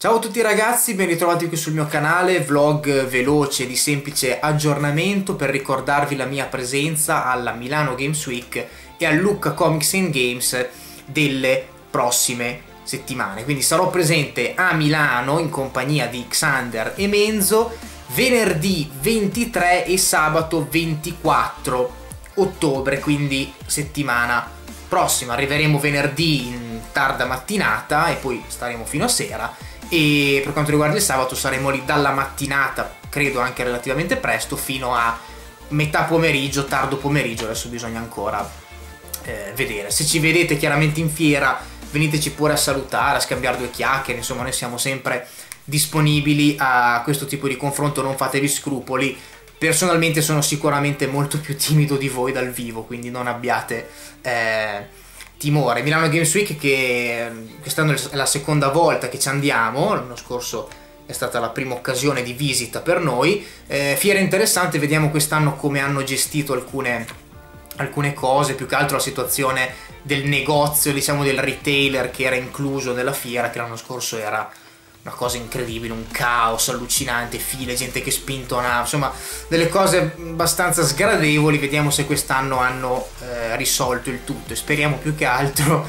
Ciao a tutti ragazzi, ben ritrovati qui sul mio canale, vlog veloce di semplice aggiornamento per ricordarvi la mia presenza alla Milano Games Week e al Lucca Comics and Games delle prossime settimane. Quindi sarò presente a Milano in compagnia di Xander e Menzo venerdì 23 e sabato 24 ottobre, quindi settimana prossima. Arriveremo venerdì in tarda mattinata e poi staremo fino a sera. E per quanto riguarda il sabato saremo lì dalla mattinata, credo anche relativamente presto, fino a metà pomeriggio, tardo pomeriggio, adesso bisogna ancora vedere. Se ci vedete chiaramente in fiera, veniteci pure a salutare, a scambiare due chiacchiere, insomma noi siamo sempre disponibili a questo tipo di confronto, non fatevi scrupoli. Personalmente sono sicuramente molto più timido di voi dal vivo, quindi non abbiate timore. Milano Games Week, che quest'anno è la seconda volta che ci andiamo, l'anno scorso è stata la prima occasione di visita per noi, fiera interessante. Vediamo quest'anno come hanno gestito alcune cose, più che altro la situazione del negozio, diciamo del retailer che era incluso nella fiera, che l'anno scorso era una cosa incredibile, un caos allucinante, file, gente che spintona, insomma delle cose abbastanza sgradevoli. Vediamo se quest'anno hanno risolto il tutto e speriamo più che altro,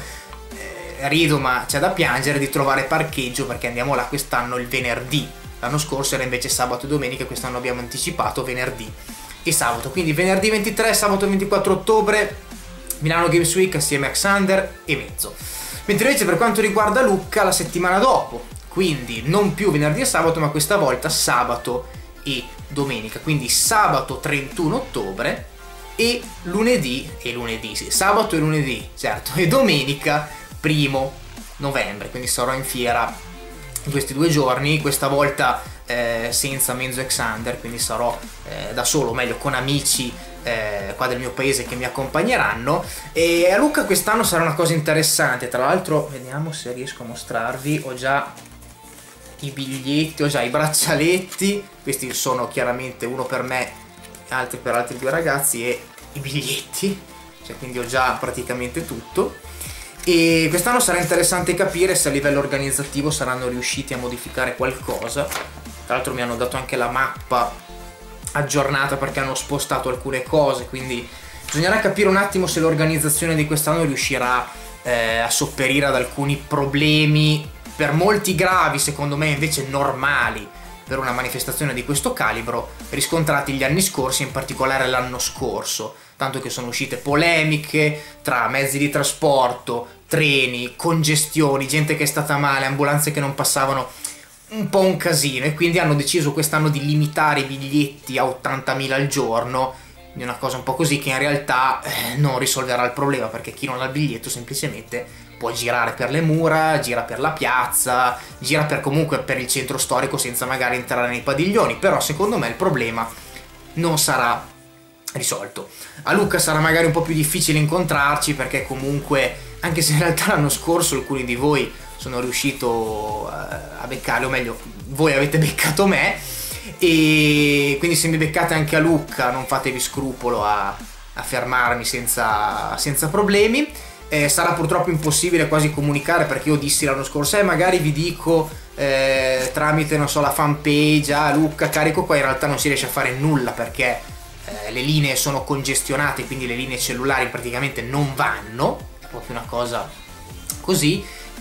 rido ma c'è da piangere, di trovare parcheggio, perché andiamo là quest'anno il venerdì. L'anno scorso era invece sabato e domenica, quest'anno abbiamo anticipato venerdì e sabato, quindi venerdì 23, sabato 24 ottobre Milano Games Week assieme a Xander e Menzo. Mentre invece per quanto riguarda Lucca, la settimana dopo, quindi non più venerdì e sabato, ma questa volta sabato e domenica, quindi sabato 31 ottobre e lunedì, sì, sabato e lunedì, certo, e domenica 1° novembre, quindi sarò in fiera in questi 2 giorni, questa volta senza Menzo e Xander, quindi sarò da solo, o meglio con amici qua del mio paese che mi accompagneranno. E a Lucca quest'anno sarà una cosa interessante, tra l'altro vediamo se riesco a mostrarvi, ho già i biglietti, ho già i braccialetti, questi sono chiaramente uno per me e altri per altri 2 ragazzi, e i biglietti, cioè quindi ho già praticamente tutto. E quest'anno sarà interessante capire se a livello organizzativo saranno riusciti a modificare qualcosa. Tra l'altro mi hanno dato anche la mappa aggiornata perché hanno spostato alcune cose, quindi bisognerà capire un attimo se l'organizzazione di quest'anno riuscirà a sopperire ad alcuni problemi, per molti gravi, secondo me invece normali per una manifestazione di questo calibro, riscontrati gli anni scorsi, in particolare l'anno scorso, tanto che sono uscite polemiche tra mezzi di trasporto, treni, congestioni, gente che è stata male, ambulanze che non passavano, un po' un casino, e quindi hanno deciso quest'anno di limitare i biglietti a 80.000 al giorno, di una cosa un po' così, che in realtà non risolverà il problema, perché chi non ha il biglietto semplicemente può girare per le mura, gira per la piazza, gira comunque per il centro storico senza magari entrare nei padiglioni, però secondo me il problema non sarà risolto. A Lucca sarà magari un po' più difficile incontrarci, perché comunque, anche se in realtà l'anno scorso alcuni di voi sono riuscito a beccare, o meglio voi avete beccato me, e quindi se mi beccate anche a Lucca non fatevi scrupolo a fermarmi senza problemi. Sarà purtroppo impossibile quasi comunicare, perché io dissi l'anno scorso magari vi dico tramite, non so, la fanpage, Lucca carico qua, in realtà non si riesce a fare nulla perché le linee sono congestionate, quindi le linee cellulari praticamente non vanno, è proprio una cosa così,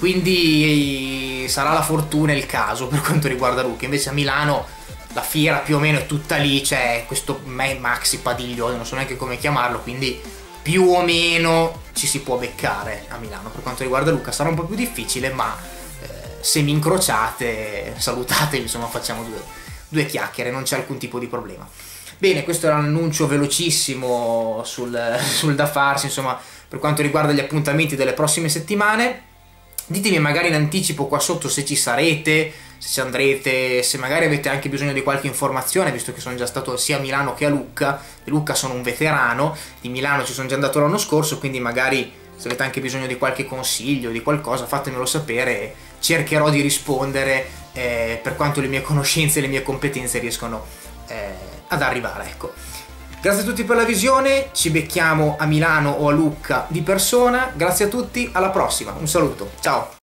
quindi sarà la fortuna il caso per quanto riguarda Lucca. Invece a Milano la fiera più o meno è tutta lì, c'è questo maxi padiglione, non so neanche come chiamarlo, quindi più o meno ci si può beccare a Milano. Per quanto riguarda Lucca sarà un po' più difficile, ma se mi incrociate salutatevi, insomma facciamo due chiacchiere, non c'è alcun tipo di problema. Bene, questo era un annuncio velocissimo sul da farsi, insomma, per quanto riguarda gli appuntamenti delle prossime settimane. Ditemi magari in anticipo qua sotto se ci sarete, se ci andrete, se magari avete anche bisogno di qualche informazione, visto che sono già stato sia a Milano che a Lucca. Di Lucca sono un veterano, di Milano ci sono già andato l'anno scorso, quindi magari se avete anche bisogno di qualche consiglio, di qualcosa, fatemelo sapere, cercherò di rispondere per quanto le mie conoscenze e le mie competenze riescono ad arrivare, ecco. Grazie a tutti per la visione, ci becchiamo a Milano o a Lucca di persona, grazie a tutti, alla prossima, un saluto, ciao!